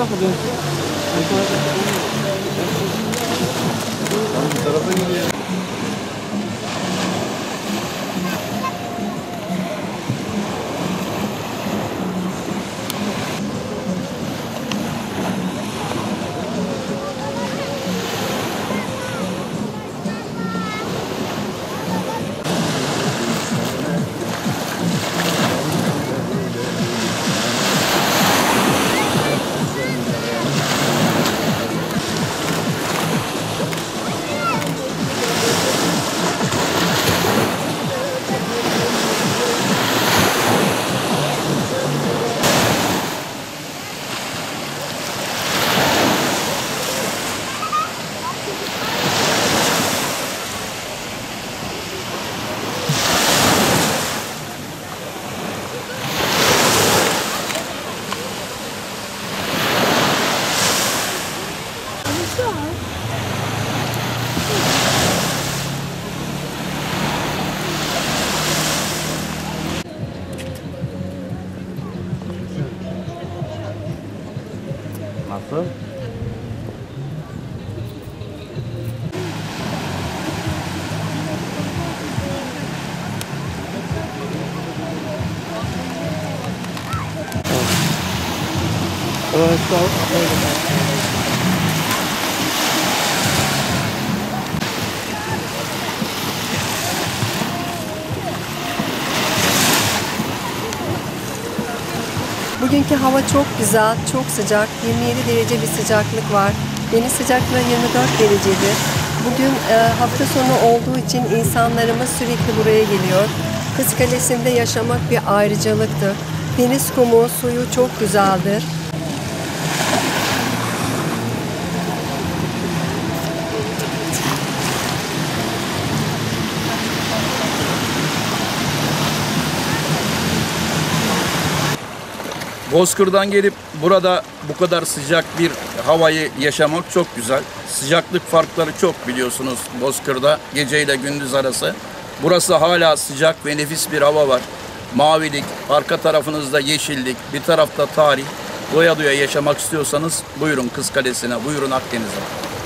tarafa dönsün. Bu tarafa gidiyor. Nasıl? Evet, sağ ol. Bugünkü hava çok güzel, çok sıcak. 27 derece bir sıcaklık var. Deniz sıcaklığı 24 derecedir. Bugün hafta sonu olduğu için insanlarımız sürekli buraya geliyor. Kız Kalesi'nde yaşamak bir ayrıcalıktır. Deniz kumu, suyu çok güzeldir. Bozkır'dan gelip burada bu kadar sıcak bir havayı yaşamak çok güzel. Sıcaklık farkları çok biliyorsunuz Bozkır'da gece ile gündüz arası. Burası hala sıcak ve nefis bir hava var. Mavilik, arka tarafınızda yeşillik, bir tarafta tarih. Doya doya yaşamak istiyorsanız buyurun Kız Kalesi'ne, buyurun Akdeniz'e.